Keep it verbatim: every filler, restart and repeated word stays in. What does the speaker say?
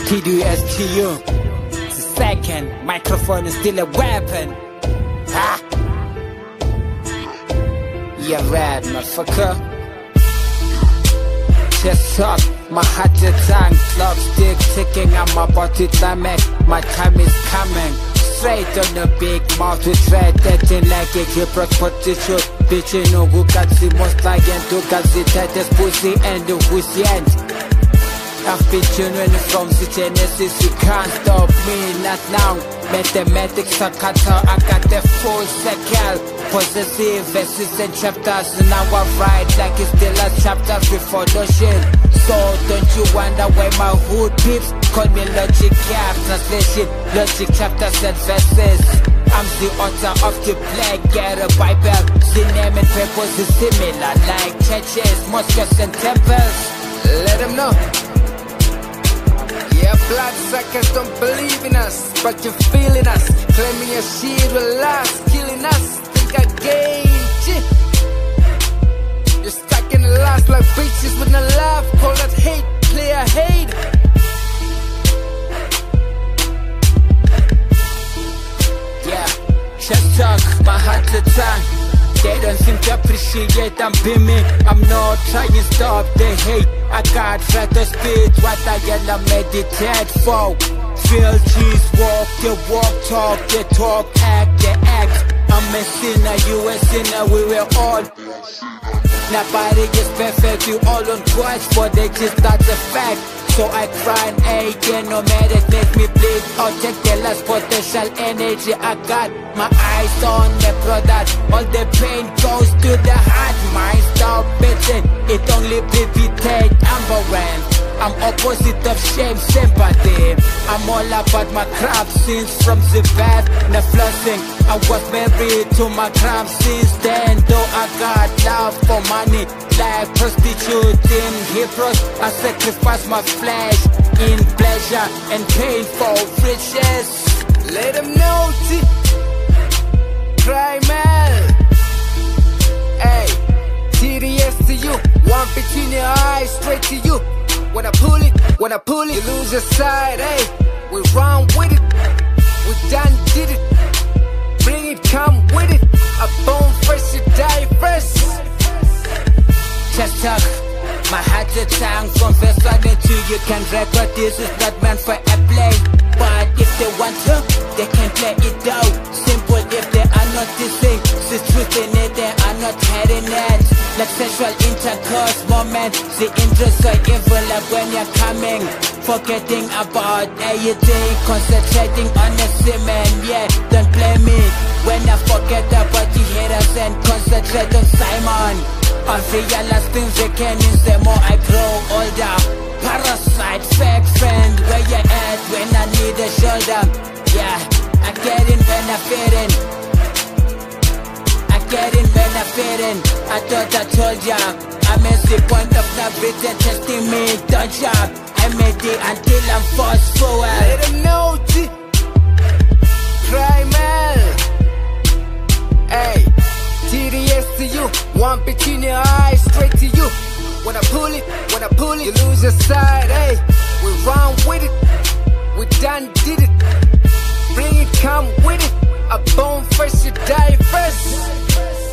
T D S T U. It's a second. Microphone is still a weapon. Ha! Yeah, rad, motherfucker. Just talk, my heart attack, clock stick ticking, I'm about to climb. My time is coming. Straight on the big mouth to try that in like a keyboard for the shoot. Bitch, you know who got the most like and who got the tightest pussy and the who's the end. I've been genuine from the genesis, you can't stop me, not now. Mathematics are cut out, I got the full cycle. Possessive verses and chapters, now I write like it's the last chapter before the shit. So don't you wonder why my hood peeps call me logic cap translation, logic chapters and verses. I'm the author of the plague, get a Bible. The name and purpose is similar like churches, mosques and temples. Let them know. Yeah, bloodsuckers don't believe in us, but you're feeling us. Claiming your shit will last, killing us. Think again, shit. You're stuck in the last like bitches with no love. Call that hate, clear hate. Yeah, just talk, my heart attack. They don't seem to appreciate I'm beaming. I'm not trying to stop the hate. I got try to speed what I get I meditate for. Feel cheese, walk, they walk, talk, they talk, act, they act. I'm a sinner, you a sinner, we were all. Nobody is perfect, you all on twice, but they just not a fact. So I cry and ache, no matter it make me bleed. I'll take the last potential energy I got. My eyes on the product, all the pain goes to the heart. Mind stop beating, it only precipitate amberant. I'm opposite of shame, sympathy. I'm all about my craft since from the past. The flossing, I was married to my craft since then. Though I got love for money, like prostituting heroes, I sacrifice my flesh in pleasure and pain for riches. Let them know, T. Cry man. Hey, T D S to you, one between your eyes, straight to you. When I pull it, when I pull it, you lose your side, hey. We run with it, we done did it. Bring it, come with it. A bone first, you die first. Just talk, my heart is tongue. From first one to two, you can record. This is not meant for a play, but if they want to, they can play it out. Simple if they are not dissing. The truth in it, they are not heading it. Like sexual intercourse moment, the interest so evil like when you're coming. Forgetting about everything, concentrating on the semen. Yeah, don't blame me when I forget about the haters and concentrate on Simon. I realize things they can use the more I grow older. Parasite, fake friend, where you at when I need a shoulder? Yeah, I get in when I fit in. I get in when I fit in. I thought I told ya, I'm at the point of not written, testing me, don't ya? I made it until I'm forced forward. Let them know, T. Cry man. Hey, T D S to you, one between your eyes, straight to you. When I pull it, when I pull it, you lose your side, hey. We run with it, we done did it. Bring it, come with it. A bone first, you die first.